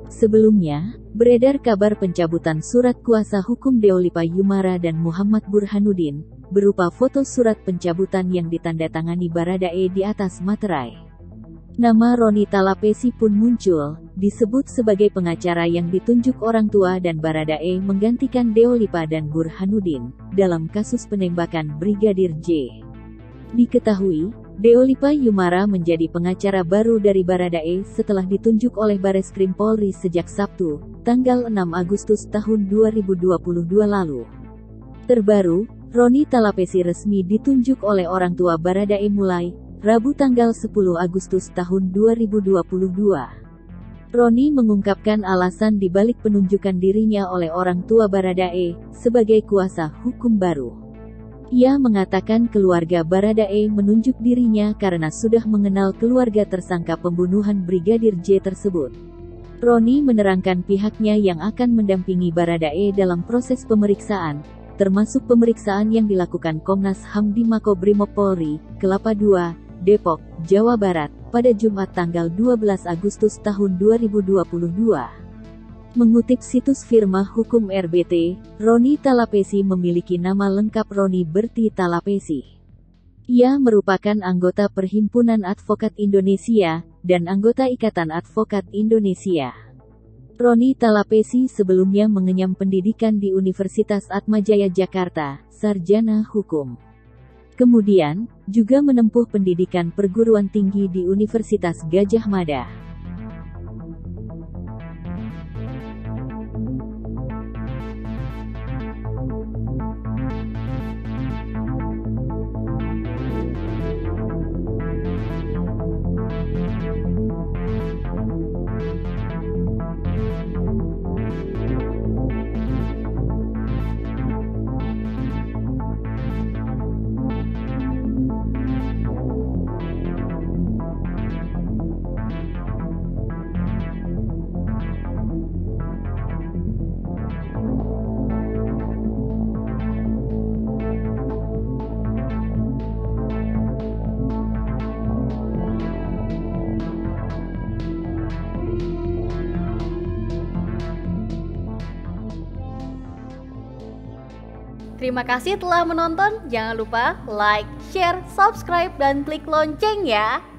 Sebelumnya, beredar kabar pencabutan surat kuasa hukum Deolipa Yumara dan Muhammad Burhanuddin, berupa foto surat pencabutan yang ditandatangani Baradae di atas materai. Nama Roni Talapesi pun muncul, disebut sebagai pengacara yang ditunjuk orang tua dan Baradae menggantikan Deolipa dan Burhanuddin, dalam kasus penembakan Brigadir J. Diketahui, Deolipa Yumara menjadi pengacara baru dari Baradae setelah ditunjuk oleh Bareskrim Polri sejak Sabtu, tanggal 6 Agustus tahun 2022 lalu. Terbaru, Roni Talapesi resmi ditunjuk oleh orang tua Baradae mulai Rabu tanggal 10 Agustus tahun 2022. Roni mengungkapkan alasan dibalik penunjukan dirinya oleh orang tua Baradae sebagai kuasa hukum baru. Ia mengatakan keluarga Baradae menunjuk dirinya karena sudah mengenal keluarga tersangka pembunuhan Brigadir J tersebut. Roni menerangkan pihaknya yang akan mendampingi Baradae dalam proses pemeriksaan, termasuk pemeriksaan yang dilakukan Komnas HAM di Makobrimob Polri, Kelapa II, Depok, Jawa Barat, pada Jumat tanggal 12 Agustus tahun 2022. Mengutip situs Firma Hukum RBT, Roni Talapesi memiliki nama lengkap Roni Berti Talapesi. Ia merupakan anggota Perhimpunan Advokat Indonesia, dan anggota Ikatan Advokat Indonesia. Roni Talapesi sebelumnya mengenyam pendidikan di Universitas Atmajaya Jakarta, sarjana hukum. Kemudian, juga menempuh pendidikan perguruan tinggi di Universitas Gadjah Mada. Terima kasih telah menonton. Jangan lupa like, share, subscribe, dan klik lonceng ya.